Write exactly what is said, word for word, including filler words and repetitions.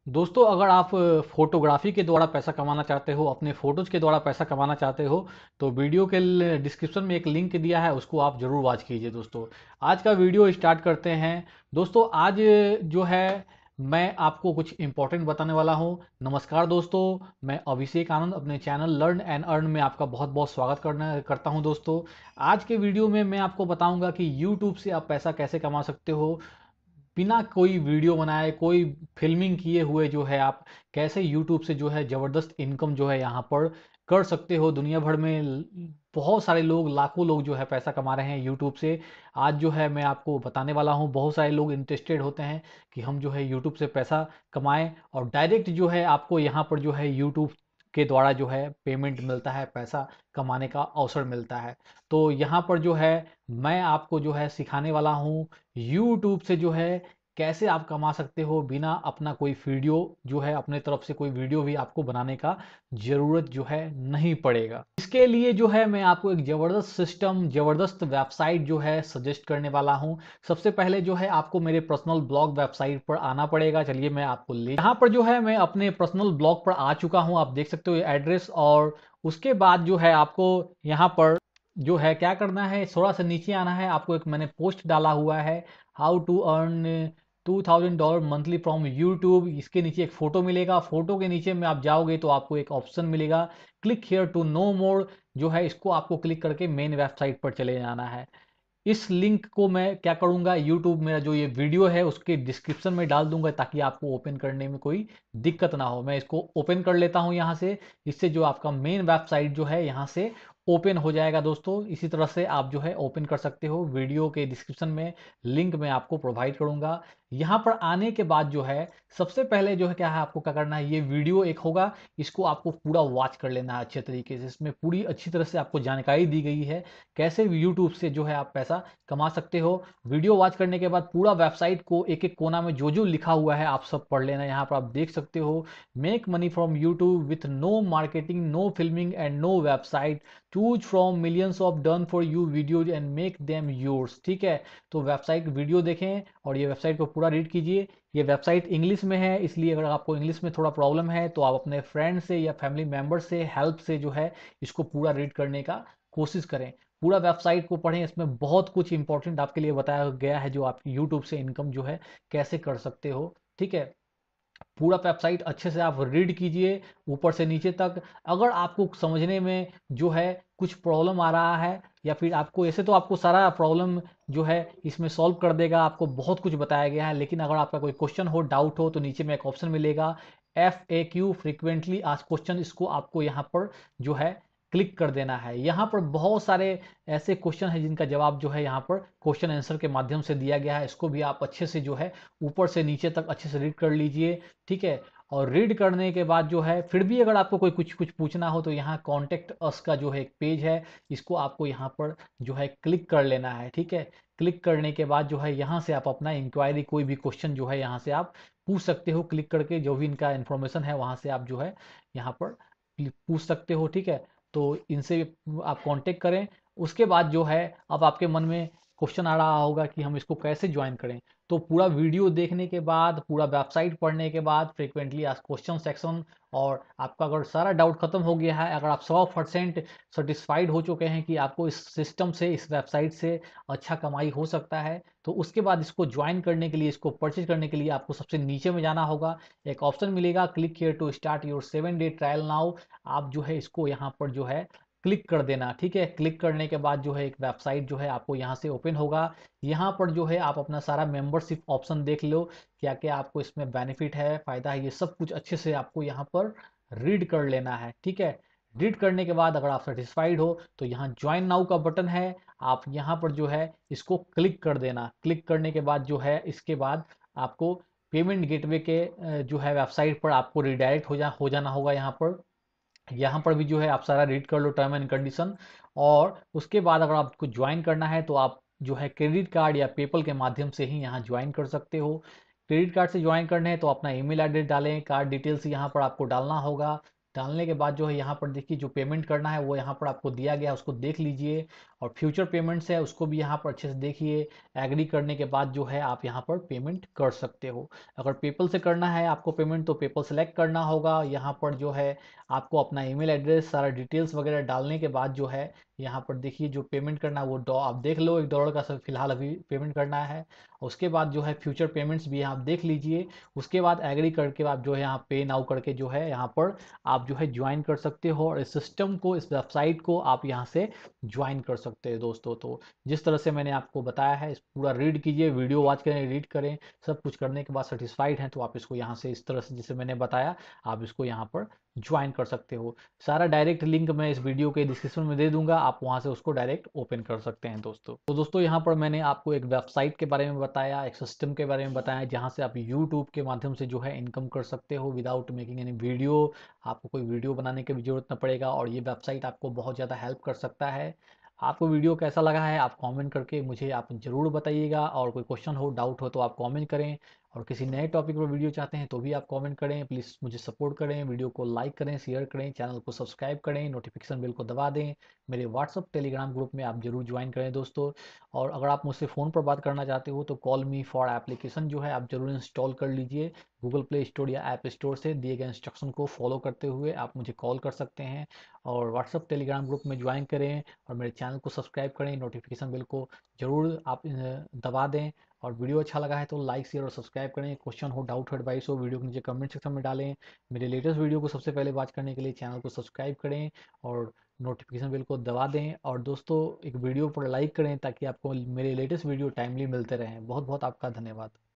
दोस्तों, अगर आप फोटोग्राफी के द्वारा पैसा कमाना चाहते हो, अपने फोटोज के द्वारा पैसा कमाना चाहते हो, तो वीडियो के डिस्क्रिप्शन में एक लिंक दिया है, उसको आप जरूर वॉच कीजिए। दोस्तों, आज का वीडियो स्टार्ट करते हैं। दोस्तों, आज जो है मैं आपको कुछ इंपॉर्टेंट बताने वाला हूं। नमस्कार दोस्तों, मैं अभिषेक आनंद अपने चैनल लर्न एंड अर्न में आपका बहुत बहुत स्वागत करना करता हूं। दोस्तों, आज के वीडियो में मैं आपको बताऊंगा कि यूट्यूब से आप पैसा कैसे कमा सकते हो बिना कोई वीडियो बनाए, कोई फिल्मिंग किए हुए। जो है आप कैसे यूट्यूब से जो है ज़बरदस्त इनकम जो है यहाँ पर कर सकते हो। दुनिया भर में ल- बहुत सारे लोग, लाखों लोग जो है पैसा कमा रहे हैं यूट्यूब से। आज जो है मैं आपको बताने वाला हूँ। बहुत सारे लोग इंटरेस्टेड होते हैं कि हम जो है यूट्यूब से पैसा कमाएं, और डायरेक्ट जो है आपको यहाँ पर जो है यूट्यूब के द्वारा जो है पेमेंट मिलता है, पैसा कमाने का अवसर मिलता है। तो यहाँ पर जो है मैं आपको जो है सिखाने वाला हूँ यूट्यूब से जो है कैसे आप कमा सकते हो बिना अपना कोई वीडियो जो है, अपने तरफ से कोई वीडियो भी आपको बनाने का जरूरत जो है नहीं पड़ेगा। इसके लिए जो है मैं आपको एक जबरदस्त सिस्टम, जबरदस्त वेबसाइट जो है सजेस्ट करने वाला हूं। सबसे पहले जो है आपको मेरे पर्सनल ब्लॉग वेबसाइट पर आना पड़ेगा। चलिए मैं आपको ले यहाँ पर जो है मैं अपने पर्सनल ब्लॉग पर आ चुका हूं। आप देख सकते हो एड्रेस। और उसके बाद जो है आपको यहाँ पर जो है क्या करना है, थोड़ा सा नीचे आना है। आपको एक मैंने पोस्ट डाला हुआ है, how to earn two thousand dollar monthly from YouTube. इसके नीचे एक फोटो मिलेगा। फोटो के नीचे में आप जाओगे तो आपको एक ऑप्शन मिलेगा, click here to know more. जो है इसको आपको क्लिक करके मेन वेबसाइट पर चले जाना है। इस लिंक को मैं क्या करूंगा, यूट्यूब मेरा जो ये वीडियो है उसके डिस्क्रिप्शन में डाल दूंगा, ताकि आपको ओपन करने में कोई दिक्कत ना हो। मैं इसको ओपन कर लेता हूं यहां से। इससे जो आपका मेन वेबसाइट जो है यहां से ओपन हो जाएगा। दोस्तों, इसी तरह से आप जो है ओपन कर सकते हो। वीडियो के डिस्क्रिप्शन में लिंक मैं आपको प्रोवाइड करूंगा। यहां पर आने के बाद जो है सबसे पहले जो है क्या है, आपको क्या करना है, ये वीडियो एक होगा, इसको आपको पूरा वॉच कर लेना है अच्छे तरीके से। इसमें पूरी अच्छी तरह से आपको जानकारी दी गई है कैसे यूट्यूब से जो है आप पैसा कमा सकते हो। वीडियो वॉच करने के बाद पूरा वेबसाइट को एक एक कोना में जो जो लिखा हुआ है आप सब पढ़ लेना। यहाँ पर आप देख सकते हो, make money from YouTube with no marketing, no filming and no website, choose from millions of done for you videos and make them yours. ठीक है, तो वेबसाइट वीडियो देखें और ये वेबसाइट को पूरा रीड कीजिए। ये वेबसाइट इंग्लिश में है, इसलिए अगर आपको इंग्लिश में थोड़ा प्रॉब्लम है तो आप अपने फ्रेंड से या फैमिली मेंबर से हेल्प से जो है इसको पूरा रीड करने का कोशिश करें। पूरा वेबसाइट को पढ़ें, इसमें बहुत कुछ इंपॉर्टेंट आपके लिए बताया गया है, जो आप यूट्यूब से इनकम जो है कैसे कर सकते हो। ठीक है, पूरा वेबसाइट अच्छे से आप रीड कीजिए ऊपर से नीचे तक। अगर आपको समझने में जो है कुछ प्रॉब्लम आ रहा है, या फिर आपको ऐसे, तो आपको सारा प्रॉब्लम जो है इसमें सॉल्व कर देगा, आपको बहुत कुछ बताया गया है। लेकिन अगर आपका कोई क्वेश्चन हो, डाउट हो, तो नीचे में एक ऑप्शन मिलेगा, F A Q, frequently asked question. इसको आपको यहाँ पर जो है क्लिक कर देना है। यहाँ पर बहुत सारे ऐसे क्वेश्चन हैं जिनका जवाब जो है यहाँ पर क्वेश्चन आंसर के माध्यम से दिया गया है। इसको भी आप अच्छे से जो है ऊपर से नीचे तक अच्छे से रीड कर लीजिए। ठीक है, और रीड करने के बाद जो है फिर भी अगर आपको कोई कुछ कुछ पूछना हो, तो यहाँ कॉन्टेक्ट अस का जो है एक पेज है, इसको आपको यहाँ पर जो है क्लिक कर लेना है। ठीक है, क्लिक करने के बाद जो है यहाँ से आप अपना इंक्वायरी, कोई भी क्वेश्चन जो है यहाँ से आप पूछ सकते हो। क्लिक करके जो भी इनका इन्फॉर्मेशन है वहाँ से आप जो है यहाँ पर पूछ सकते हो। ठीक है, तो इनसे आप कांटेक्ट करें। उसके बाद जो है अब आपके मन में क्वेश्चन आ रहा होगा कि हम इसको कैसे ज्वाइन करें। तो पूरा वीडियो देखने के बाद, पूरा वेबसाइट पढ़ने के बाद, फ्रीक्वेंटली आस्क्ड क्वेश्चन सेक्शन, और आपका अगर सारा डाउट खत्म हो गया है, अगर आप सौ परसेंट सेटिस्फाइड हो चुके हैं कि आपको इस सिस्टम से, इस वेबसाइट से अच्छा कमाई हो सकता है, तो उसके बाद इसको ज्वाइन करने के लिए, इसको परचेज करने के लिए आपको सबसे नीचे में जाना होगा। एक ऑप्शन मिलेगा, click here to start your seven day trial now. आप जो है इसको यहाँ पर जो है क्लिक कर देना। ठीक है, क्लिक करने के बाद जो है एक वेबसाइट जो है आपको यहाँ से ओपन होगा। यहाँ पर जो है आप अपना सारा मेंबरशिप ऑप्शन देख लो, क्या क्या आपको इसमें बेनिफिट है, फायदा है, ये सब कुछ अच्छे से आपको यहाँ पर रीड कर लेना है। ठीक है, रीड करने के बाद अगर आप सेटिस्फाइड हो तो यहाँ ज्वाइन नाउ का बटन है, आप यहाँ पर जो है इसको क्लिक कर देना। क्लिक करने के बाद जो है इसके बाद आपको पेमेंट गेटवे के अ, जो है वेबसाइट पर आपको रिडायरेक्ट हो जा हो जाना होगा। यहाँ पर यहाँ पर भी जो है आप सारा रीड कर लो, टर्म एंड कंडीशन। और उसके बाद अगर आपको ज्वाइन करना है तो आप जो है क्रेडिट कार्ड या पेपल के माध्यम से ही यहाँ ज्वाइन कर सकते हो। क्रेडिट कार्ड से ज्वाइन करने हैं तो अपना ईमेल एड्रेस डालें, कार्ड डिटेल्स यहाँ पर आपको डालना होगा। डालने के बाद जो है यहाँ पर देखिए जो पेमेंट करना है वो यहाँ पर आपको दिया गया है, उसको देख लीजिए। और फ्यूचर पेमेंट्स है उसको भी यहाँ पर अच्छे से देखिए। एग्री करने के बाद जो है आप यहाँ पर पेमेंट कर सकते हो। अगर पेपल से करना है आपको पेमेंट तो पेपल सेलेक्ट करना होगा। यहाँ पर जो है आपको अपना ईमेल एड्रेस सारा डिटेल्स वगैरह डालने के बाद जो है यहाँ पर देखिए जो पेमेंट करना है वो डॉ आप देख लो, एक डॉलर का सब फिलहाल अभी पेमेंट करना है। उसके बाद जो है फ्यूचर पेमेंट्स भी आप देख लीजिए। उसके बाद एग्री करके आप जो है यहाँ पे नाउ करके जो है यहाँ पर आप जो है ज्वाइन कर सकते हो और इस सिस्टम को, इस वेबसाइट को आप यहाँ से ज्वाइन कर सकते हैं दोस्तों। तो जिस तरह से मैंने आपको बताया है इस पूरा रीड कीजिए, वीडियो वॉच करें, रीड करें, सब कुछ करने के बाद सेटिस्फाइड हैं तो आप इसको यहाँ से इस तरह से जैसे मैंने बताया आप इसको यहाँ पर ज्वाइन कर सकते हो। सारा डायरेक्ट लिंक मैं इस वीडियो के डिस्क्रिप्शन में दे दूंगा, आप वहां से उसको डायरेक्ट ओपन कर सकते हैं दोस्तों। तो दोस्तों यहाँ पर मैंने आपको एक वेबसाइट के बारे में बताया, एक सिस्टम के बारे में बताया जहां से आप यूट्यूब के माध्यम से जो है इनकम कर सकते हो विदाउट मेकिंग एनी वीडियो। आपको कोई वीडियो बनाने की भी जरूरत न पड़ेगा और ये वेबसाइट आपको बहुत ज़्यादा हेल्प कर सकता है। आपको वीडियो कैसा लगा है आप कमेंट करके मुझे आप ज़रूर बताइएगा, और कोई क्वेश्चन हो, डाउट हो तो आप कमेंट करें। और किसी नए टॉपिक पर वीडियो चाहते हैं तो भी आप कमेंट करें। प्लीज़ मुझे सपोर्ट करें, वीडियो को लाइक करें, शेयर करें, चैनल को सब्सक्राइब करें, नोटिफिकेशन बेल को दबा दें। मेरे व्हाट्सअप टेलीग्राम ग्रुप में आप जरूर ज्वाइन करें दोस्तों। और अगर आप मुझसे फ़ोन पर बात करना चाहते हो तो कॉल मी फॉर एप्लीकेशन जो है आप जरूर इंस्टॉल कर लीजिए। गूगल प्ले स्टोर या ऐप स्टोर से दिए गए इंस्ट्रक्शन को फॉलो करते हुए आप मुझे कॉल कर सकते हैं। और व्हाट्सअप टेलीग्राम ग्रुप में ज्वाइन करें और मेरे चैनल को सब्सक्राइब करें, नोटिफिकेशन बेल को जरूर आप अ, दबा दें। और वीडियो अच्छा लगा है तो लाइक शेयर और सब्सक्राइब करें। क्वेश्चन हो, डाउट हो, एडवाइस हो, वीडियो के नीचे कमेंट सेक्शन में डालें। मेरे लेटेस्ट वीडियो को सबसे पहले वॉच करने के लिए चैनल को सब्सक्राइब करें और नोटिफिकेशन बेल को दबा दें। और दोस्तों एक वीडियो पर लाइक करें ताकि आपको मेरे लेटेस्ट वीडियो टाइमली मिलते रहें। बहुत बहुत आपका धन्यवाद।